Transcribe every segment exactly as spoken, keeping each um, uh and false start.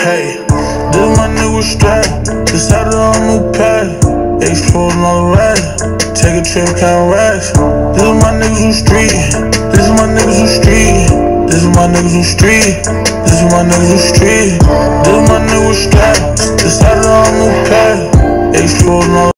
Hey, this my nigga strap. Decided on a new path. Exposing all the rats. Take a trip, count racks. This is my niggas who street. This is my niggas who street. This is my niggas who street. This is my niggas who street. This is my nigga strap. Decided on a new path. Exposing all the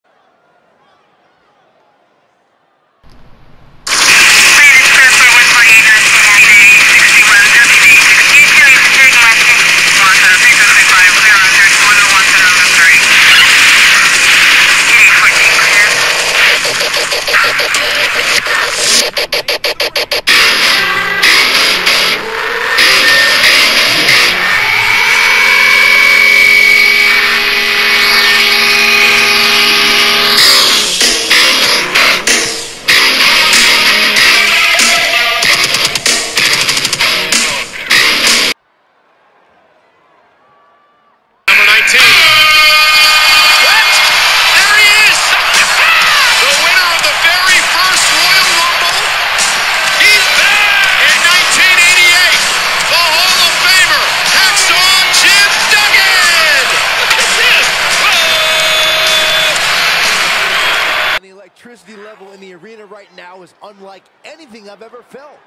electricity level in the arena right now is unlike anything I've ever felt.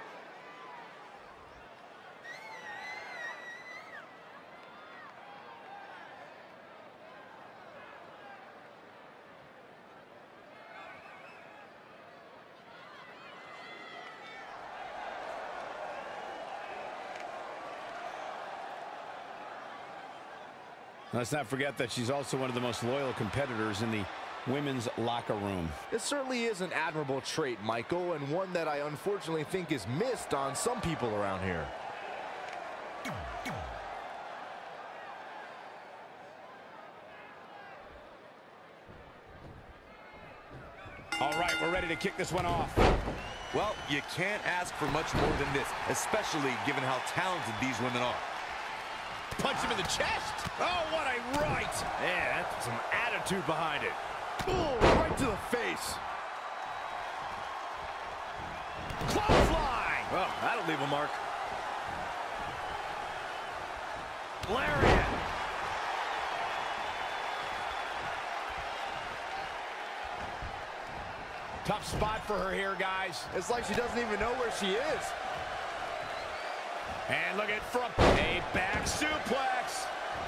Let's not forget that she's also one of the most loyal competitors in the women's locker room. It certainly is an admirable trait, Michael, and one that I unfortunately think is missed on some people around here. All right, we're ready to kick this one off. Well, you can't ask for much more than this, especially given how talented these women are. Punch him in the chest. Oh, what a right. Yeah, that's some attitude behind it. Boom, right to the face. Clothesline. Well, that'll leave a mark. Lariat. Tough spot for her here, guys. It's like she doesn't even know where she is. And look at from a back suplex.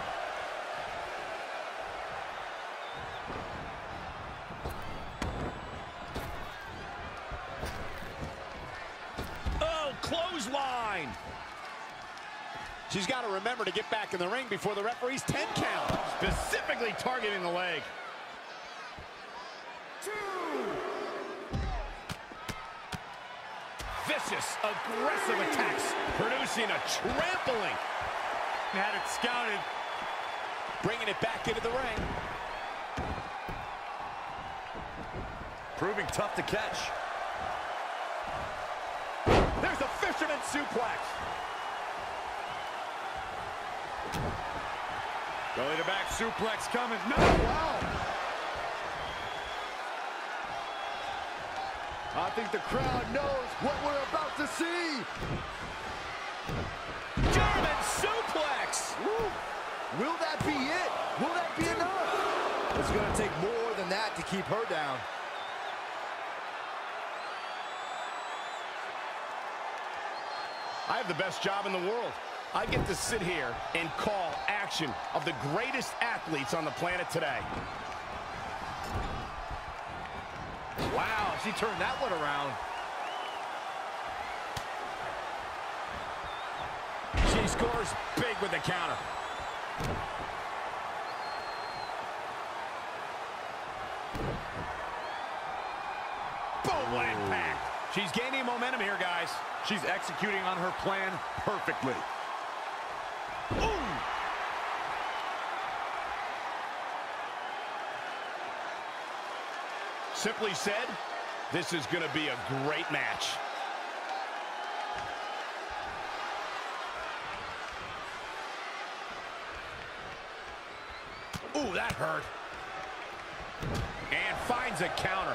Oh, clothesline. She's got to remember to get back in the ring before the referee's ten count. Specifically targeting the leg. Two. Vicious, aggressive attacks, producing a trampling. Had it scouted. Bringing it back into the ring. Proving tough to catch. There's a fisherman suplex. Belly to back suplex coming. No, wow. I think the crowd knows what we're about to see. German suplex. Woo. Will that be it? Will that be enough? It's going to take more than that to keep her down. I have the best job in the world. I get to sit here and call action of the greatest athletes on the planet today. Wow, she turned that one around. She scores big with the counter. Boom, what impact. She's gaining momentum here, guys. She's executing on her plan perfectly. Ooh. Simply said, this is going to be a great match. Ooh, that hurt. And finds a counter.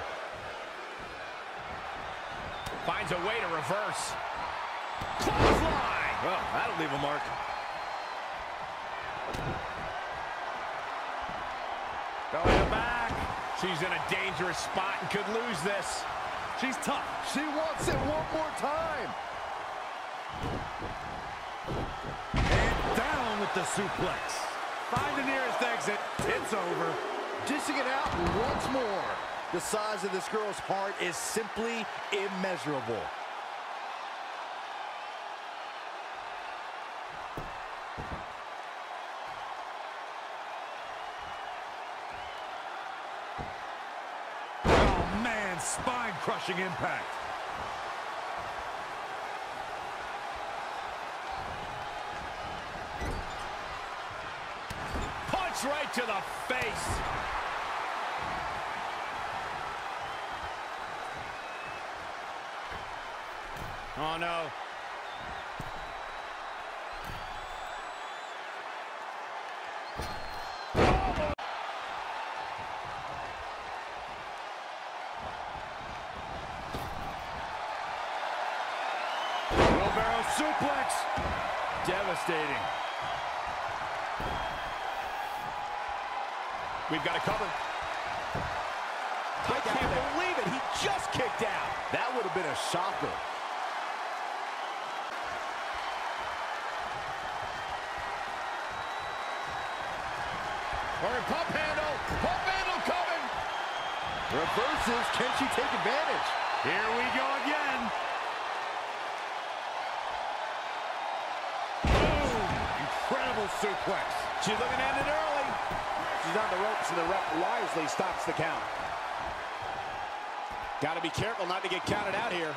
Finds a way to reverse. Clothesline! Well, that'll leave a mark. Going back. She's in a dangerous spot and could lose this. She's tough. She wants it one more time. And down with the suplex. Find the nearest exit. It's over. Dishing it out once more. The size of this girl's heart is simply immeasurable. Oh, man, spine-crushing impact. Punch right to the face. Oh, no. Wheelbarrow suplex. Devastating. We've got it covered. I can't believe it. He just kicked out. That would have been a shocker. Or a pump handle. Pump handle coming. Reverses. Can she take advantage? Here we go again. Boom! Incredible suplex. She's looking at it early. She's on the ropes, and the ref wisely stops the count. Got to be careful not to get counted out here.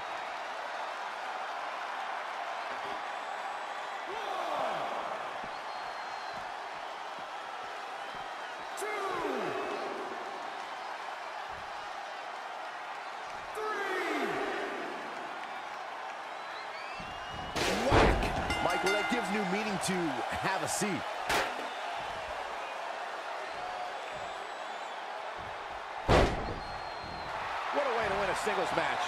Michael, that gives new meaning to have a seat. What a way to win a singles match.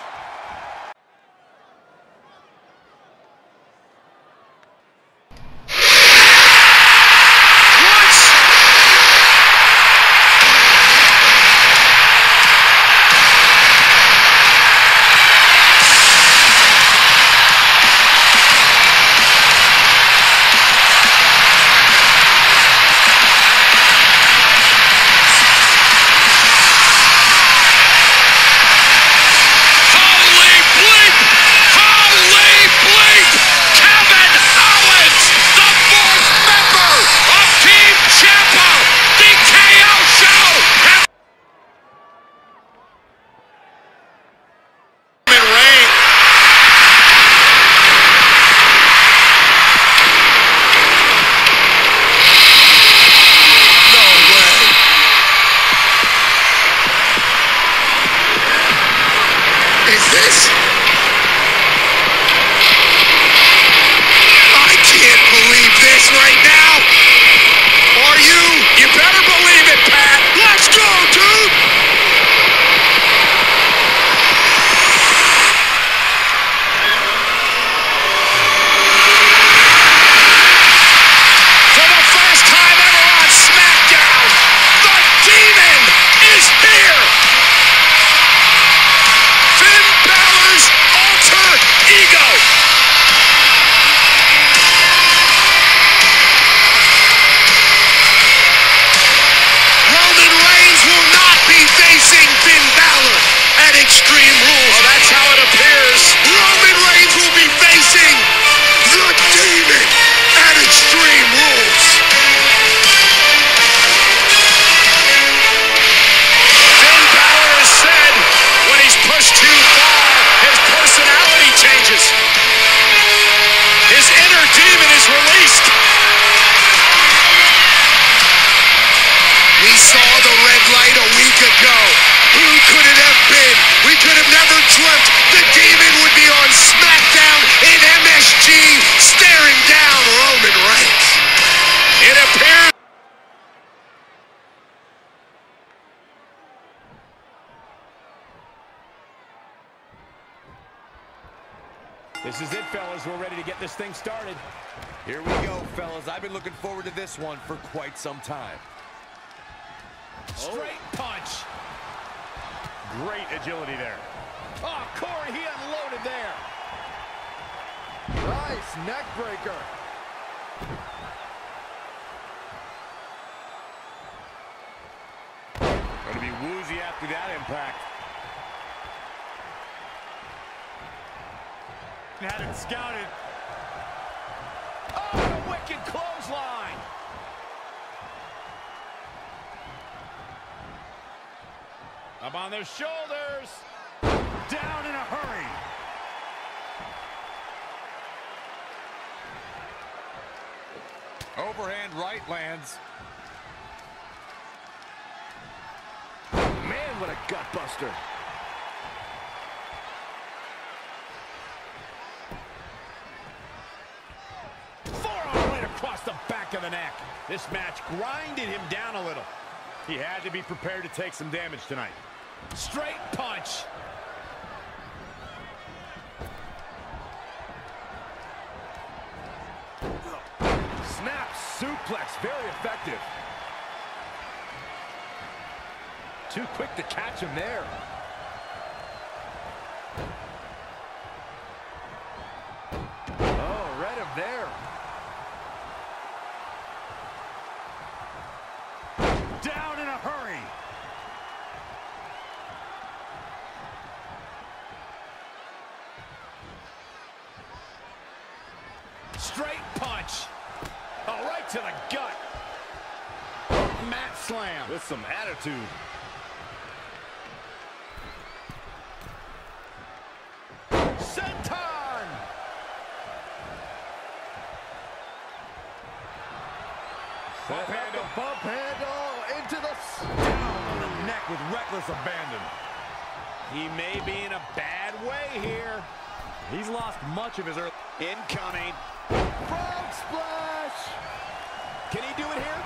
This is it, fellas. We're ready to get this thing started. Here we go, fellas. I've been looking forward to this one for quite some time. Straight oh. punch. Great agility there. Oh, Corey, he unloaded there. Nice neck breaker. Going to be woozy after that impact. Had it scouted. Oh, a wicked clothesline. Up on their shoulders. Down in a hurry. Overhand right lands. Man, what a gut buster. Forearm right across the back of the neck. This match grinded him down a little. He had to be prepared to take some damage tonight. Straight punch. Snap suplex, very effective. Too quick to catch him there. Oh, read him there. Down in a hurry. Straight punch. Oh, right to the gut. Mat slam. With some attitude. Senton. Bump handle, bump handle, into the... Down on the neck with reckless abandon. He may be in a bad way here. He's lost much of his early... Incoming. Frog splash! Can he do it here?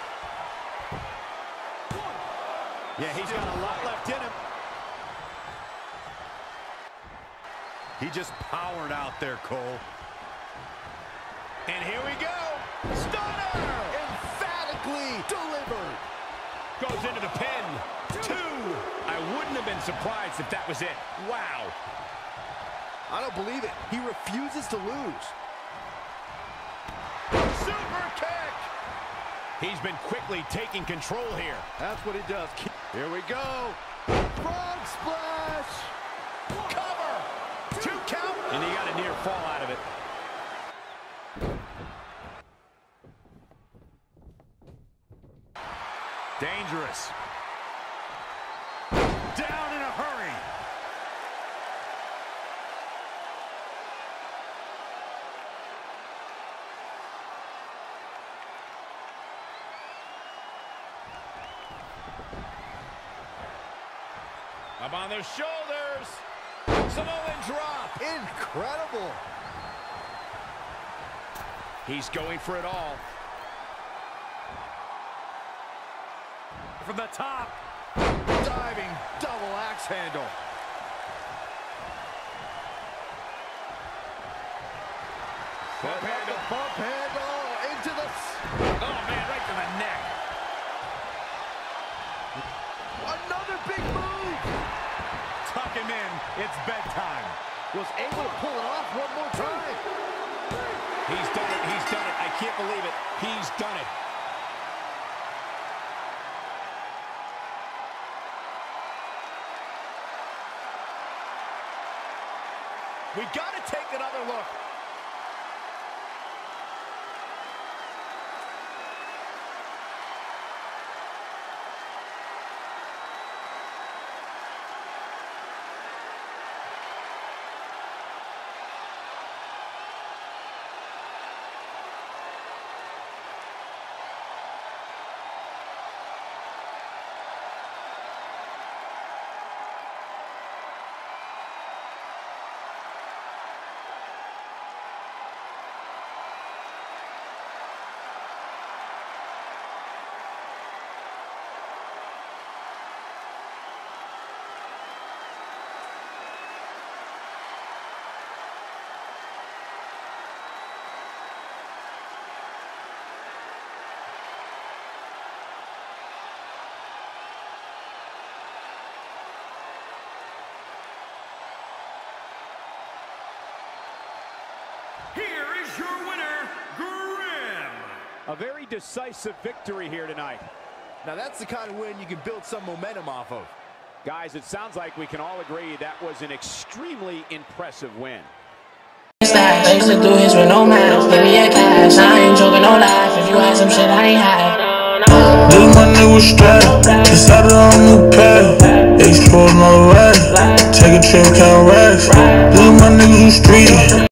Yeah, he's got a lot left in him. He just powered out there, Cole. And here we go. Stunner! Emphatically delivered. Goes into the pin. Two. I wouldn't have been surprised if that was it. Wow. I don't believe it. He refuses to lose. Super kick. He's been quickly taking control here. That's what he does. Here we go. Frog splash. Cover. Two count. And he got a near fall out of it. Dangerous. Down in a hurry. Up on their shoulders. Samoan drop. Incredible. He's going for it all. From the top. Diving double axe handle. Bump handle, bump handle, into the... Oh, man, right to the neck. Another big move. Tuck him in. It's bedtime. Was able to pull it off one more time. He's done it. He's done it. I can't believe it. He's done it. We got to take another look. A very decisive victory here tonight. Now that's the kind of win you can build some momentum off of. Guys, it sounds like we can all agree that was an extremely impressive win. I used to do his with no mask. Give me a cash, I ain't joking, no life. If you had some shit I ain't had. This my nigga straight. Decided on a new path. Exploding all the way. Take a trip, count racks. This my niggas who street.